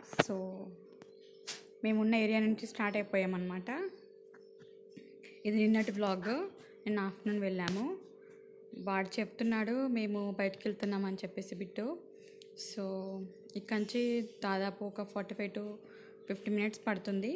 So మేమున్న area నుంచి start అయిపోయామన్నమాట. ఇది నిన్నటి వ్లాగ్. నిన్న ఆఫ్టర్నూన్ వెళ్ళాము. వాడు చెప్తున్నాడు మేము బయటికి వెళ్తున్నామని చెప్పేసి బిట్టు. సో ఇక్కడి నుంచి దాదాపు ఒక 45 to 50 minutes పడుతుంది.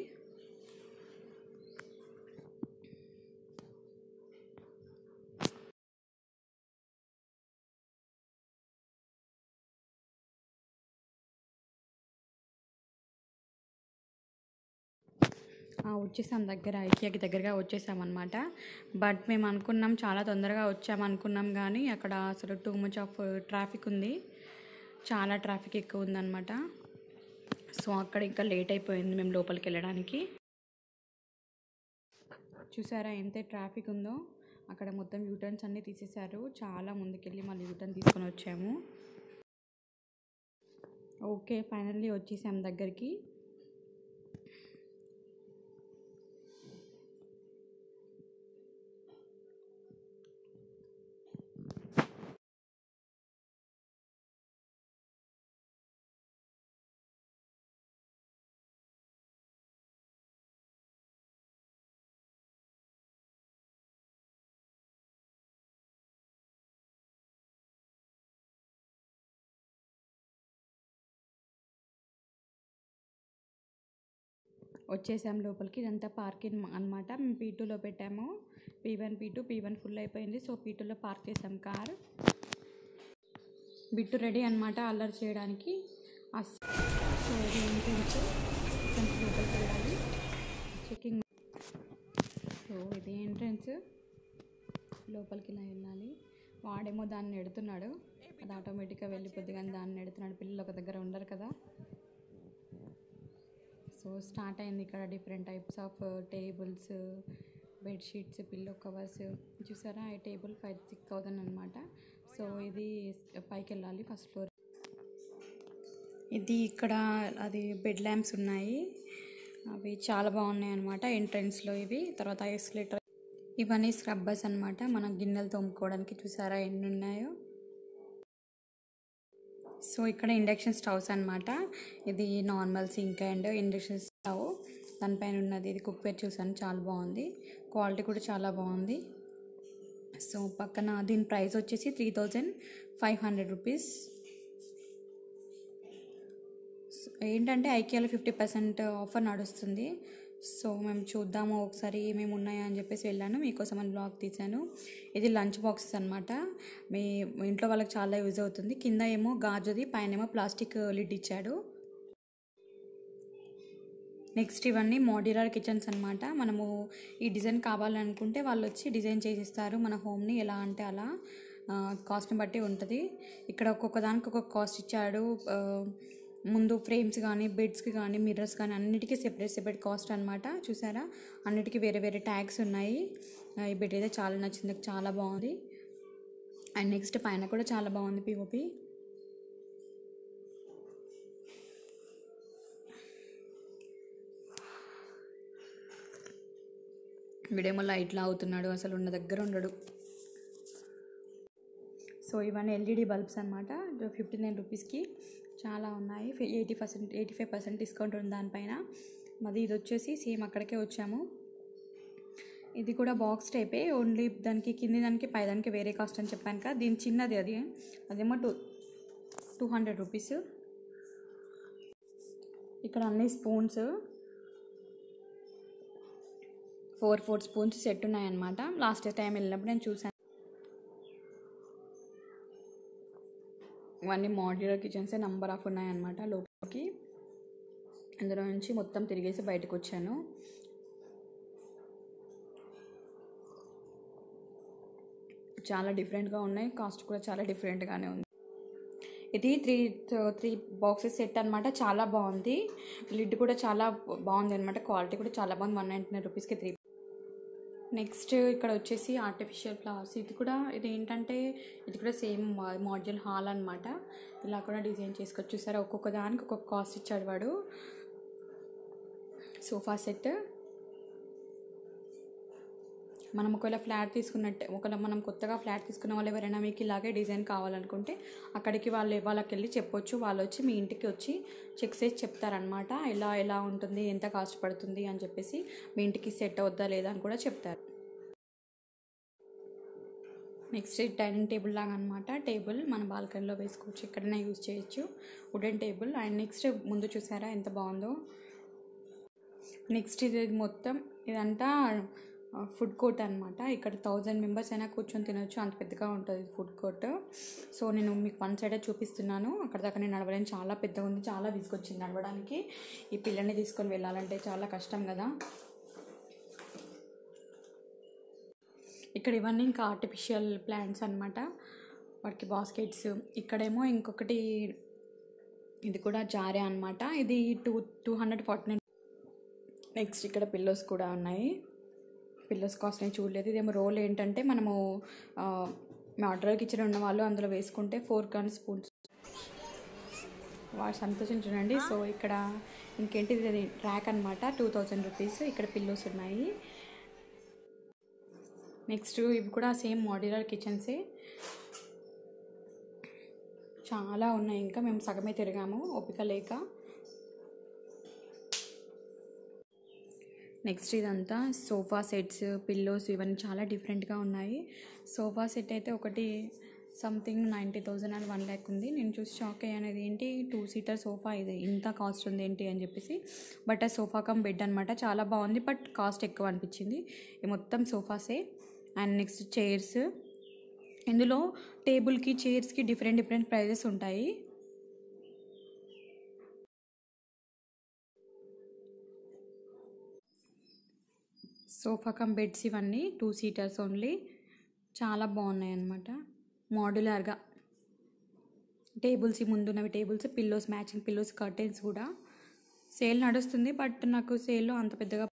వచ్చేసాం, ఐకియాకి దగ్గరగా వచ్చేసామన్నమాట. బట్ మేము అనుకున్నాం చాలా తొందరగా వచ్చామనుకున్నాం, కానీ అక్కడ అసలు టూ మచ్ ఆఫ్ ట్రాఫిక్ ఉంది, చాలా ట్రాఫిక్ ఎక్కువ ఉందన్నమాట. సో అక్కడ ఇంకా లేట్ అయిపోయింది మేము లోపలికి వెళ్ళడానికి. చూసారా ఎంత ట్రాఫిక్ ఉందో. అక్కడ మొత్తం యూటర్న్స్ అన్నీ తీసేశారు. చాలా ముందుకెళ్ళి మళ్ళీ యూటర్న్ తీసుకొని వచ్చాము. ఓకే, ఫైనల్లీ వచ్చేసాం దగ్గరికి. వచ్చేసాం లోపలికి. ఇదంతా పార్కింగ్ అనమాట. మేము P2లో పెట్టాము. P1 P1 ఫుల్ అయిపోయింది. సో P2లో పార్క్ చేసాం కార్. బిట్టు రెడీ అనమాట అల్లరి చేయడానికి. సో ఇది ఎంట్రన్స్, లోపలికి వెళ్ళాలి. చెకింగ్. సో ఇది ఎంట్రన్స్, లోపలికి ఇలా వెళ్ళాలి. వాడేమో దాన్ని ఎడుతున్నాడు, అది ఆటోమేటిక్గా వెళ్ళిపోద్ది, కానీ దాన్ని ఎడుతున్నాడు. పిల్లలు ఒక దగ్గర ఉండరు కదా. సో స్టార్ట్ అయింది ఇక్కడ. Different types of tables, bedsheets, pillow covers. చూసారా, ఈ టేబుల్ 5,000-6,000 అనమాట. సో ఇది పైకి వెళ్ళాలి, ఫస్ట్ ఫ్లోర్. ఇది ఇక్కడ అది బెడ్ ల్యాంప్స్ ఉన్నాయి, అవి చాలా బాగున్నాయి అనమాట ఎంట్రన్స్లో ఇవి. తర్వాత ఎస్కలేటర్, ఇవన్నీ స్క్రబ్బర్స్ అనమాట, మనం గిన్నెలు తోముకోవడానికి. చూసారా ఎన్ని ఉన్నాయో. సో ఇక్కడ ఇండక్షన్ స్టవ్స్ అనమాట. ఇది normal sink and induction stove. దానిపైన ఉన్నది ఇది కుక్వేర్. చూసాను, చాలా బాగుంది, క్వాలిటీ కూడా చాలా బాగుంది. సో పక్కన దీని ప్రైస్ వచ్చేసి 3,500 రూపీస్. ఏంటంటే ఐకియాలో 50% ఆఫర్ నడుస్తుంది. సో మేము చూద్దాము ఒకసారి ఏమేమి ఉన్నాయా అని చెప్పేసి వెళ్ళాను. మీకోసం అని బ్లాగ్ తీశాను. ఇది లంచ్ బాక్సెస్ అనమాట. మీ ఇంట్లో వాళ్ళకి చాలా యూజ్ అవుతుంది. కింద ఏమో గాజుది, పైన ఏమో ప్లాస్టిక్ లిడ్ ఇచ్చాడు. నెక్స్ట్ ఇవన్నీ మోడ్యులర్ కిచెన్స్ అనమాట. మనము ఈ డిజైన్ కావాలనుకుంటే వాళ్ళు వచ్చి డిజైన్ చేసిస్తారు మన హోమ్ని. ఎలా అంటే అలా, కాస్ట్ని బట్టి ఉంటుంది. ఇక్కడ ఒక్కొక్క దానికి ఒక్కొక్క కాస్ట్ ఇచ్చాడు. ముందు ఫ్రేమ్స్ కానీ, బెడ్స్కి కానీ, మిర్రర్స్ కానీ అన్నిటికీ సెపరేట్ కాస్ట్ అనమాట. చూసారా, అన్నిటికీ వేరే వేరే ట్యాగ్స్ ఉన్నాయి. ఈ బెడ్ అయితే చాలా నచ్చింది, చాలా బాగుంది. అండ్ నెక్స్ట్ పైన కూడా చాలా బాగుంది POP. వీడేమో లైట్లు అవుతున్నాడు, అసలు ఉన్న దగ్గర ఉండడు. సో ఇవన్నీ LED బల్బ్స్ అనమాట. 59 రూపీస్కి చాలా ఉన్నాయి. 85% డిస్కౌంట్ ఉంది దానిపైన. మాది ఇది వచ్చేసి సేమ్ అక్కడికే వచ్చాము. ఇది కూడా బాక్స్ టైపే, ఓన్లీ దానికి కింది దానికి పై దానికి వేరే కాస్ట్ అని చెప్పాను కదా. దీని చిన్నది అదేమో 200 రూపీస్. ఇక్కడ అన్ని స్పూన్స్, 4 స్పూన్స్ సెట్ ఉన్నాయన్నమాట. లాస్ట్ టైం వెళ్ళినప్పుడు నేను చూసాను. ఇవన్నీ మోడ్యులర్ కిచెన్సే, నంబర్ ఆఫ్ ఉన్నాయన్నమాట లోపలికి. అందులో నుంచి మొత్తం తిరిగేసి బయటకు వచ్చాను. చాలా డిఫరెంట్గా ఉన్నాయి, కాస్ట్ కూడా చాలా డిఫరెంట్గానే ఉంది. ఇది త్రీ బాక్సెస్ సెట్ అనమాట. చాలా బాగుంది. లిడ్ కూడా చాలా బాగుంది అనమాట. క్వాలిటీ కూడా చాలా బాగుంది. 199 రూపీస్కి 3. నెక్స్ట్ ఇక్కడ వచ్చేసి ఆర్టిఫిషియల్ ఫ్లవర్స్. ఇది ఏంటంటే ఇది కూడా సేమ్ మోడ్యులర్ హాల్ అనమాట. ఇలా కూడా డిజైన్ చేసుకోవచ్చు. చూసారా, ఒక్కొక్క దానికి ఒక్కొక్క కాస్ట్ ఇచ్చాడు వాడు. సోఫా సెట్, మనం ఒకవేళ ఫ్లాట్ తీసుకున్నట్టే, ఒకవేళ మనం కొత్తగా ఫ్లాట్ తీసుకున్న వాళ్ళు ఎవరైనా మీకు ఇలాగే డిజైన్ కావాలనుకుంటే అక్కడికి వాళ్ళకి వెళ్ళి చెప్పొచ్చు. వాళ్ళు వచ్చి మీ ఇంటికి వచ్చి చెక్ చేసి చెప్తారనమాట. ఎలా ఉంటుంది, ఎంత కాస్ట్ పడుతుంది అని చెప్పేసి, మీ ఇంటికి సెట్ అవుద్దా లేదా అని కూడా చెప్తారు. నెక్స్ట్ డైనింగ్ టేబుల్ లాగా అనమాట. టేబుల్ మన బాల్కనీలో వేసుకోవచ్చు, ఎక్కడైనా యూజ్ చేయొచ్చు. Wooden table. అండ్ నెక్స్ట్ ముందు చూసారా ఎంత బాగుందో. నెక్స్ట్ ఇది మొత్తం ఇదంతా ఫుడ్ కోర్ట్ అనమాట. ఇక్కడ 1000 మెంబర్స్ అయినా కూర్చొని తినొచ్చు, అంత పెద్దగా ఉంటుంది ఫుడ్ కోర్ట్. సో నేను మీకు వన్ సైడే చూపిస్తున్నాను. అక్కడ దాకా నేను నడవలేను, చాలా పెద్దగా ఉంది, చాలా విసుగొచ్చింది నడవడానికి. ఈ పిల్లని తీసుకొని వెళ్ళాలంటే చాలా కష్టం కదా. ఇక్కడ ఇవన్నీ ఇంకా ఆర్టిఫిషియల్ ప్లాంట్స్ అనమాట, వాటికి బాస్కెట్స్. ఇక్కడేమో ఇంకొకటి, ఇది కూడా జారే అనమాట. ఇది 249. నెక్స్ట్ ఇక్కడ పిల్లోస్ కూడా ఉన్నాయి. పిల్లోస్ కాస్ట్ నేను చూడలేదు. ఇదేమో రోల్ ఏంటంటే మనము ఆర్డర్ కిచెన్ ఉన్న వాళ్ళు అందులో వేసుకుంటే 4 స్పూన్స్ వాడు సంతోషించండి. సో ఇక్కడ ఇంకేంటి, ఇది ర్యాక్ అనమాట, 2000 రూపీస్. ఇక్కడ పిల్లోస్ ఉన్నాయి. నెక్స్ట్ ఇవి కూడా సేమ్ మోడ్యులర్ కిచెన్సే, చాలా ఉన్నాయి. ఇంకా మేము సగమే తిరిగాము ఓపిక లేక. నెక్స్ట్ ఇదంతా సోఫా సెట్స్, పిల్లోస్, ఇవన్నీ చాలా డిఫరెంట్గా ఉన్నాయి. సోఫా సెట్ అయితే ఒకటి సంథింగ్ 90,000 అని 1 lakh ఉంది. నేను చూసి షాక్ అయ్యాను, ఏంటి 2 సీటర్ సోఫా ఇది ఇంత కాస్ట్ ఉంది ఏంటి అని చెప్పేసి. బట్ ఆ సోఫా కమ్ బెడ్ అనమాట, చాలా బాగుంది, బట్ కాస్ట్ ఎక్కువ అనిపించింది. ఇది మొత్తం సోఫాసే. And next chairs. ఇందులో టేబుల్కి చైర్స్కి డిఫరెంట్ ప్రైజెస్ ఉంటాయి. సోఫా కమ్ బెడ్స్ ఇవన్నీ 2 సీటర్స్ ఓన్లీ, చాలా బాగున్నాయి అన్నమాట. మోడ్యులర్గా టేబుల్స్, ముందున్నవి tables, pillows, matching pillows, curtains కూడా. సేల్ నడుస్తుంది, బట్ నాకు సేల్లో అంత పెద్దగా.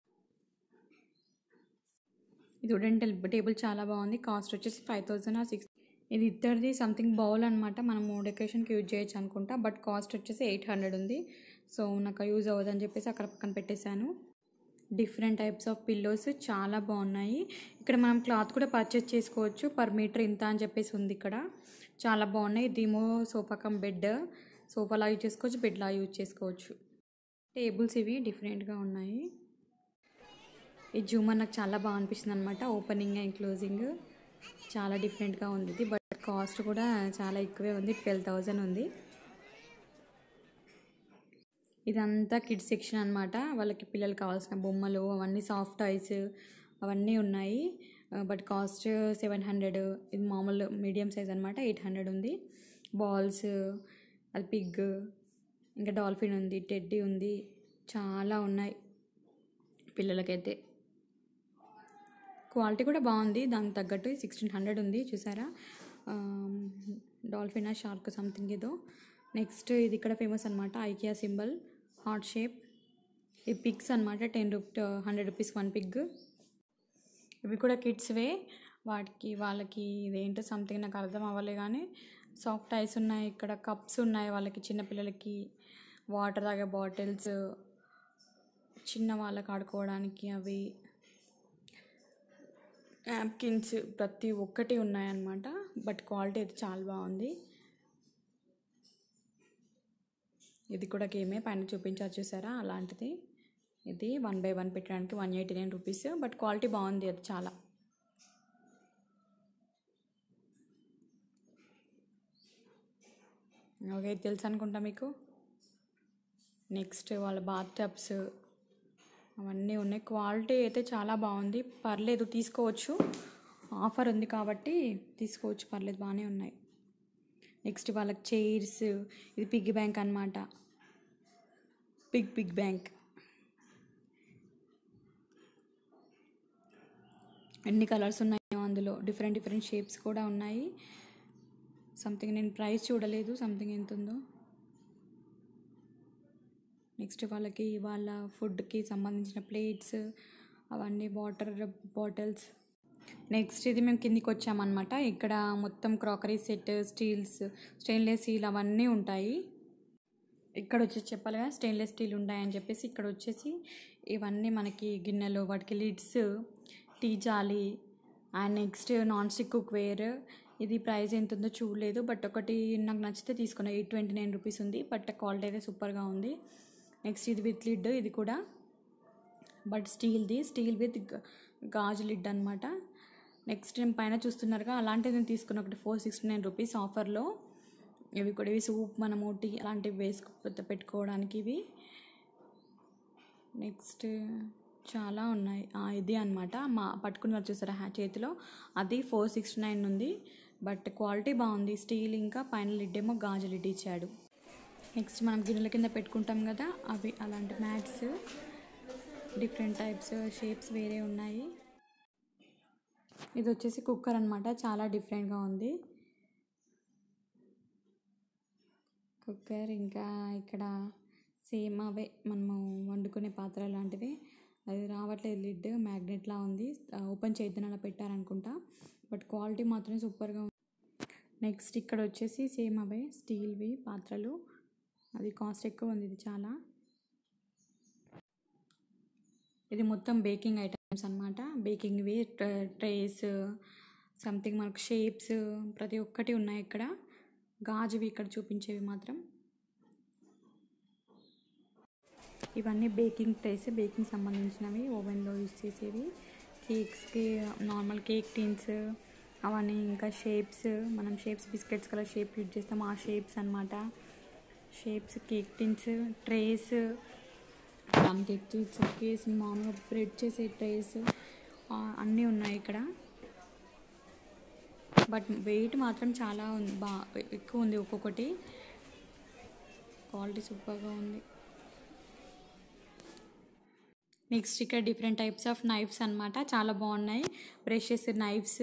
ఇది వుడెన్ టేబుల్ చాలా బాగుంది, కాస్ట్ వచ్చేసి 5,000 or 6,000. ఇది ఇద్దరిది సంథింగ్ బౌల్ అనమాట, మనము డెకరేషన్కి యూజ్ చేయొచ్చు అనుకుంటా, బట్ కాస్ట్ వచ్చేసి 800 ఉంది. సో నాకు యూజ్ అవ్వదని చెప్పేసి అక్కడ పక్కన పెట్టేశాను. డిఫరెంట్ టైప్స్ ఆఫ్ పిల్లోస్ చాలా బాగున్నాయి. ఇక్కడ మనం క్లాత్ కూడా పర్చేస్ చేసుకోవచ్చు, పర్ మీటర్ ఇంత అని చెప్పేసి ఉంది ఇక్కడ. చాలా బాగున్నాయి. ఇదేమో సోఫా కమ్ బెడ్, సోఫాలా యూజ్ చేసుకోవచ్చు, బెడ్లా యూజ్ చేసుకోవచ్చు. టేబుల్స్ ఇవి డిఫరెంట్గా ఉన్నాయి. ఈ జూమర్ నాకు చాలా బాగా అనిపిస్తుంది అనమాట, ఓపెనింగ్ అండ్ క్లోజింగ్ చాలా డిఫరెంట్గా ఉంది ఇది. బట్ కాస్ట్ కూడా చాలా ఎక్కువే ఉంది, 12,000 ఉంది. ఇదంతా కిడ్స్ సెక్షన్ అనమాట, వాళ్ళకి పిల్లలు కావాల్సిన బొమ్మలు, అవన్నీ సాఫ్ట్ టాయ్స్ అవన్నీ ఉన్నాయి. But cost 700. ఇది మామూలు మీడియం సైజ్ అనమాట, 800 ఉంది. బాల్స్, అది పిగ్, ఇంకా డాల్ఫిన్ ఉంది, టెడ్డీ ఉంది, చాలా ఉన్నాయి పిల్లలకైతే. క్వాలిటీ కూడా బాగుంది, దానికి తగ్గట్టు 1600 ఉంది. చూసారా, డాల్ఫిన్ షార్క్ సంథింగ్ ఏదో. నెక్స్ట్ ఇది ఇక్కడ ఫేమస్ అనమాట, ఐకియా సింబల్, హార్ట్ షేప్. ఈ పిగ్స్ అనమాట, 100 రూపీస్ 1 పిగ్. ఇవి కూడా కిడ్స్వే, వాళ్ళకి ఇదేంటో సంథింగ్ నాకు అర్థం అవ్వలే కానీ సాఫ్ట్ ఐస్ ఉన్నాయి. ఇక్కడ కప్స్ ఉన్నాయి వాళ్ళకి, చిన్నపిల్లలకి వాటర్ తాగే బాటిల్స్, చిన్న వాళ్ళకి ఆడుకోవడానికి అవి, నాప్కిన్స్, ప్రతి ఒక్కటి ఉన్నాయన్నమాట. బట్ క్వాలిటీ అయితే చాలా బాగుంది. ఇది కూడా గేమే, పైన చూపించారు చూసారా అలాంటిది. ఇది 1 by 1 పెట్టడానికి 189 రూపీస్. బట్ క్వాలిటీ బాగుంది అది చాలా. ఓకే, తెలుసు అనుకుంటా మీకు. నెక్స్ట్ వాళ్ళ బాత్ టబ్స్ అవన్నీ ఉన్నాయి. క్వాలిటీ అయితే చాలా బాగుంది, పర్లేదు, తీసుకోవచ్చు. ఆఫర్ ఉంది కాబట్టి తీసుకోవచ్చు, పర్లేదు, బాగానే ఉన్నాయి. నెక్స్ట్ వాళ్ళకి చైర్స్. ఇది పిగ్గీ బ్యాంక్ అనమాట, పిగ్ బ్యాంక్. ఎన్ని కలర్స్ ఉన్నాయో అందులో, డిఫరెంట్ షేప్స్ కూడా ఉన్నాయి. సంథింగ్ నేను ప్రైస్ చూడలేదు, సంథింగ్ ఎంత ఉందో. నెక్స్ట్ వాళ్ళకి వాళ్ళ ఫుడ్కి సంబంధించిన ప్లేట్స్, అవన్నీ వాటర్ బాటిల్స్. నెక్స్ట్ ఇది మేము కిందికి వచ్చామన్నమాట. ఇక్కడ మొత్తం క్రాకరీ సెట్, స్టెయిన్లెస్ స్టీల్ అవన్నీ ఉంటాయి. ఇక్కడ వచ్చేసి చెప్పాలి కదా, స్టెయిన్లెస్ స్టీల్ ఉంటాయని చెప్పేసి. ఇక్కడ వచ్చేసి ఇవన్నీ మనకి గిన్నెలు, వాటికి లిడ్స్, టీ జాలి, and next non stick cookware. ఇది ప్రైస్ ఎంత ఉందో చూడలేదు, బట్ ఒకటి నాకు నచ్చితే తీసుకున్నా. 829 రూపీస్ ఉంది, బట్ క్వాలిటీ అయితే సూపర్గా ఉంది. నెక్స్ట్ ఇది విత్ లిడ్, ఇది కూడా బట్ స్టీల్ విత్ గాజు లిడ్ అనమాట. నెక్స్ట్ నేను పైన చూస్తున్నారుగా, అలాంటిది నేను తీసుకున్న ఒకటి 469 రూపీస్ ఆఫర్లో. ఇవి సూప్, మనము టీ అలాంటివి పెట్టుకోవడానికి ఇవి. నెక్స్ట్ చాలా ఉన్నాయి. ఇది అనమాట మా పట్టుకున్నారు చూసారా చేతిలో, అది 469 ఉంది, బట్ క్వాలిటీ బాగుంది. స్టీల్, ఇంకా పైన లిడ్ ఏమో గాజు లిడ్ ఇచ్చాడు. నెక్స్ట్ మనం గిన్నెల కింద పెట్టుకుంటాం కదా, అవి అలాంటి మ్యాట్స్, డిఫరెంట్ టైప్స్, షేప్స్ వేరే ఉన్నాయి. ఇది వచ్చేసి కుక్కర్ అనమాట, చాలా డిఫరెంట్గా ఉంది కుక్కర్. ఇంకా ఇక్కడ సేమ్ అవే మనము వండుకునే పాత్ర లాంటివి, అది రావట్లేదు లిడ్, మ్యాగ్నెట్లా ఉంది. ఓపెన్ చేద్దాం అలా పెట్టారనుకుంటా, బట్ క్వాలిటీ మాత్రం సూపర్గా ఉంది. నెక్స్ట్ ఇక్కడ వచ్చేసి సేమ్ అవే స్టీల్వి పాత్రలు, అది కాస్ట్ ఎక్కువ ఉంది. ఇది చాలా, ఇది మొత్తం బేకింగ్ ఐటమ్స్ అనమాట. బేకింగ్వి ట్రేస్, సంథింగ్ మనకు షేప్స్ ప్రతి ఒక్కటి ఉన్నాయి ఇక్కడ. గాజువి ఇక్కడ చూపించేవి మాత్రం. ఇవన్నీ బేకింగ్ ట్రేస్, బేకింగ్ సంబంధించినవి, ఓవెన్లో యూజ్ చేసేవి. కేక్స్కి నార్మల్ కేక్ టిన్స్ అవన్నీ. ఇంకా షేప్స్, మనం shapes biscuits colour shape use చేస్తాం, ఆ షేప్స్ అనమాట. Shapes, cake tins, trays, cake tins, case మామూలుగా బ్రెడ్ చేసే ట్రేస్ అన్నీ ఉన్నాయి ఇక్కడ. బట్ వెయిట్ మాత్రం చాలా ఎక్కువ ఉంది ఒక్కొక్కటి. క్వాలిటీ సూపర్గా ఉంది. నెక్స్ట్ ఇక్కడ డిఫరెంట్ టైప్స్ ఆఫ్ నైఫ్స్ అనమాట, చాలా బాగున్నాయి. బ్రషెస్, నైఫ్స్,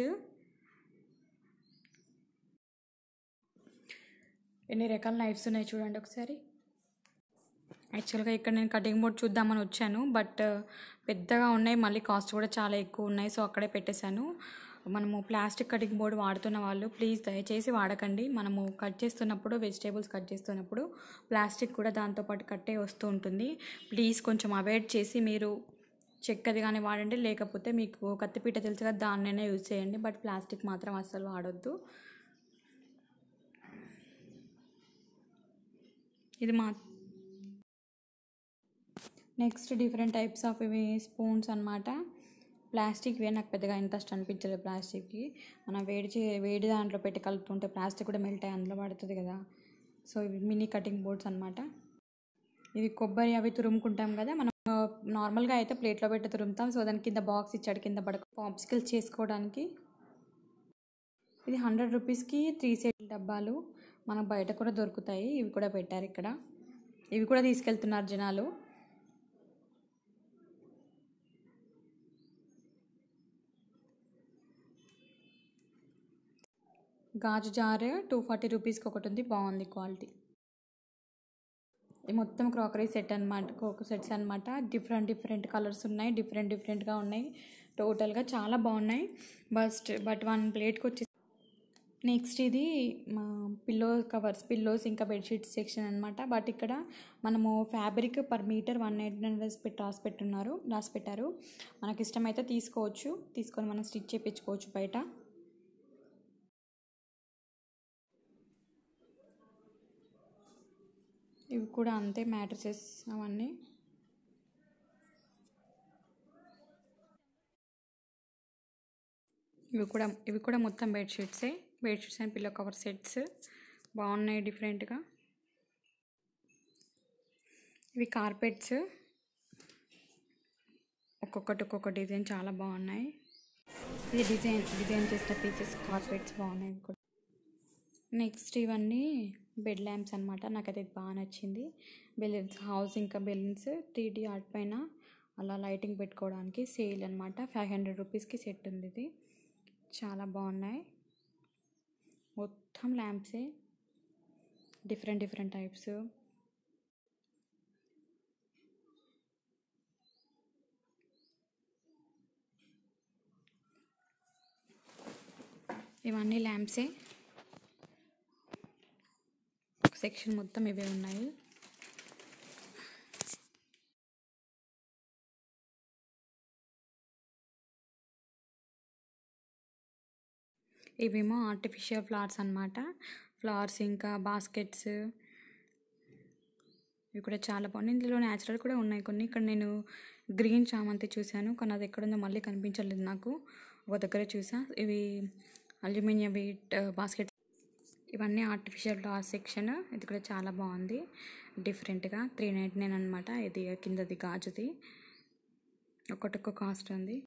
ఎన్ని రకాల నైఫ్స్ ఉన్నాయి చూడండి ఒకసారి. యాక్చువల్గా ఇక్కడ నేను కటింగ్ బోర్డ్ చూద్దామని వచ్చాను, బట్ పెద్దగా ఉన్నాయి, మళ్ళీ కాస్ట్ కూడా చాలా ఎక్కువ ఉన్నాయి, సో అక్కడే పెట్టేశాను. మనము ప్లాస్టిక్ కటింగ్ బోర్డ్ వాడుతున్న వాళ్ళు ప్లీజ్ దయచేసి వాడకండి. మనము కట్ చేస్తున్నప్పుడు, వెజిటేబుల్స్ కట్ చేస్తున్నప్పుడు ప్లాస్టిక్ కూడా దాంతోపాటు కట్టే వస్తూ ఉంటుంది. ప్లీజ్ కొంచెం అవాయిడ్ చేసి మీరు చెక్కది కానీ వాడండి, లేకపోతే మీకు కత్తిపీట తెలుసు కదా, దాన్నైనా యూజ్ చేయండి, బట్ ప్లాస్టిక్ మాత్రం అస్సలు వాడొద్దు. ఇది నెక్స్ట్ డిఫరెంట్ టైప్స్ ఆఫ్ ఇవి స్పూన్స్ అనమాట. ప్లాస్టిక్వే నాకు పెద్దగా ఇంట్రెస్ట్ అనిపించలేదు. ప్లాస్టిక్కి మనం వేడి దాంట్లో పెట్టి కలుపుతుంటే ప్లాస్టిక్ కూడా మెల్ట్ అయ్యి అందులో పడుతుంది కదా, సో ఇవి మినీ కటింగ్ బోర్డ్స్ అనమాట. ఇవి కొబ్బరి అవి తురుముకుంటాం కదా, మనం నార్మల్గా అయితే ప్లేట్లో పెట్టి తురుముతాం, సో దాని కింద బాక్స్ ఇచ్చాడు, కింద పాప్సికల్స్ చేసుకోవడానికి. ఇది 100 రూపీస్కి 3 సెట్ డబ్బాలు, మనకు బయట కూడా దొరుకుతాయి. ఇవి కూడా పెట్టారు ఇక్కడ, ఇవి కూడా తీసుకెళ్తున్నారు జనాలు. గాజు జార్ 240 రూపీస్కి ఒకటి ఉంది, బాగుంది క్వాలిటీ. ఇది మొత్తం క్రాకరీ సెట్ అనమాట, సెట్స్ అనమాట. డిఫరెంట్ కలర్స్ ఉన్నాయి, డిఫరెంట్గా ఉన్నాయి. టోటల్గా చాలా బాగున్నాయి. బట్ 1 ప్లేట్కి వచ్చి. నెక్స్ట్ ఇది పిల్లో కవర్స్, పిల్లోస్ ఇంకా బెడ్షీట్స్ సెక్షన్ అనమాట. బట్ ఇక్కడ మనము ఫ్యాబ్రిక్ పర్ మీటర్ 189 రాసి పెట్టారు. మనకి ఇష్టమైతే తీసుకోవచ్చు, తీసుకొని మనం స్టిచ్ చేయించుకోవచ్చు బయట. ఇవి కూడా అంతే, మ్యాట్రసెస్ అవన్నీ. ఇవి కూడా మొత్తం bedsheets and pillow cover sets బాగున్నాయి డిఫరెంట్గా. ఇవి కార్పెట్స్, ఒక్కొక్క డిజైన్ చాలా బాగున్నాయి. ఇది డిజైన్ చేసిన పీసెస్ కార్పెట్స్ బాగున్నాయి కూడా. నెక్స్ట్ ఇవన్నీ బెడ్ ల్యాంప్స్ అనమాట, నాకైతే ఇది బాగా నచ్చింది. బెలూన్స్, హౌస్ ఇంకా బెలూన్స్ 3D ఆర్ట్ పైన అలా లైటింగ్ పెట్టుకోవడానికి సేల్ అనమాట. 500 రూపీస్కి సెట్ ఉంది. ఇది చాలా బాగున్నాయి, మొత్తం ల్యాంప్సే, డిఫరెంట్ టైప్స్. ఇవన్నీ ల్యాంప్సే, సెక్షన్ మొత్తం ఇవే ఉన్నాయి. ఇవేమో ఆర్టిఫిషియల్ ఫ్లవర్స్ అన్నమాట. ఫ్లవర్స్ ఇంకా బాస్కెట్స్ ఇవి కూడా చాలా బాగున్నాయి. ఇందులో న్యాచురల్ కూడా ఉన్నాయి కొన్ని. ఇక్కడ నేను గ్రీన్ చామంతి చూశాను, కానీ అది ఎక్కడుందో మళ్ళీ కనిపించలేదు నాకు. ఒక దగ్గర చూసా. ఇవి అల్యూమినియం వెయిట్ బాస్కెట్స్. ఇవన్నీ ఆర్టిఫిషియల్ ఫ్లవర్స్ సెక్షన్. ఇది కూడా చాలా బాగుంది డిఫరెంట్గా. 399 అనమాట. ఇది కిందది గాజుది. ఒక్కొక్క కాస్ట్ ఉంది.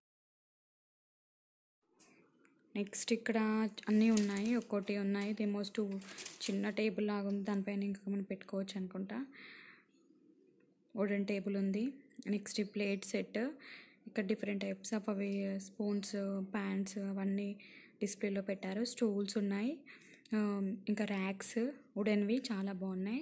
నెక్స్ట్ ఇక్కడ అన్నీ ఉన్నాయి, ఒక్కోటి ఉన్నాయి. ఇది మోస్ట్ చిన్న టేబుల్ లాగా ఉంది, దానిపైన ఇంకా మనం పెట్టుకోవచ్చు అనుకుంటా. వుడెన్ టేబుల్ ఉంది. నెక్స్ట్ ఈ ప్లేట్ సెట్. ఇక్కడ డిఫరెంట్ టైప్స్ ఆఫ్ అవి స్పూన్స్, ప్యాన్స్ అవన్నీ డిస్ప్లేలో పెట్టారు. స్టూల్స్ ఉన్నాయి, ఇంకా ర్యాక్స్ వుడెన్వి చాలా బాగున్నాయి.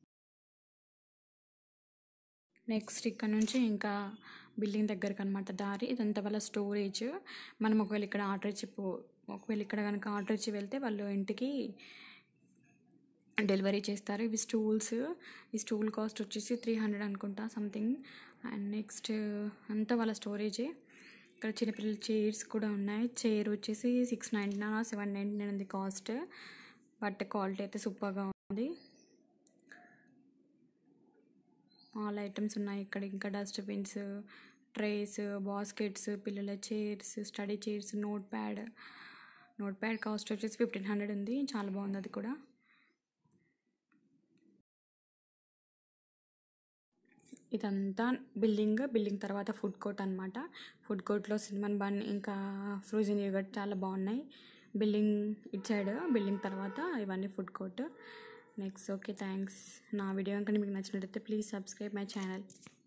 నెక్స్ట్ ఇక్కడ నుంచి ఇంకా బిల్డింగ్ దగ్గరకు అనమాట దారి. ఇదంతా వాళ్ళ స్టోరేజ్. మనం ఒకవేళ ఇక్కడ కనుక ఆర్డర్ ఇచ్చి వెళ్తే వాళ్ళు ఇంటికి డెలివరీ చేస్తారు. ఇవి స్టూల్స్. ఈ స్టూల్ కాస్ట్ వచ్చేసి 300 అనుకుంటా సంథింగ్. అండ్ నెక్స్ట్ అంతా వాళ్ళ స్టోరేజే. ఇక్కడ చిన్నపిల్లల చైర్స్ కూడా ఉన్నాయి. చైర్ వచ్చేసి 699 799 ఉంది కాస్ట్. బట్ క్వాలిటీ అయితే సూపర్గా ఉంది. ఆల్ ఐటమ్స్ ఉన్నాయి ఇక్కడ. ఇంకా డస్ట్బిన్స్, ట్రేస్, బాస్కెట్స్, పిల్లల chairs, study chairs, note pad cost వచ్చేసి 1500 ఉంది. చాలా బాగుంది అది కూడా. ఇదంతా బిల్డింగ్ తర్వాత ఫుడ్ కోర్ట్ అనమాట. ఫుడ్ కోర్ట్లో సినిమన్ బన్ ఇంకా ఫ్రోజన్ యోగర్ట్ చాలా బాగున్నాయి. బిల్డింగ్ ఇటు సైడ్, బిల్డింగ్ తర్వాత ఇవన్నీ food court. Next okay thanks. నా వీడియో కనుక మీకు నచ్చినట్లయితే ప్లీజ్ సబ్స్క్రైబ్ మై ఛానల్.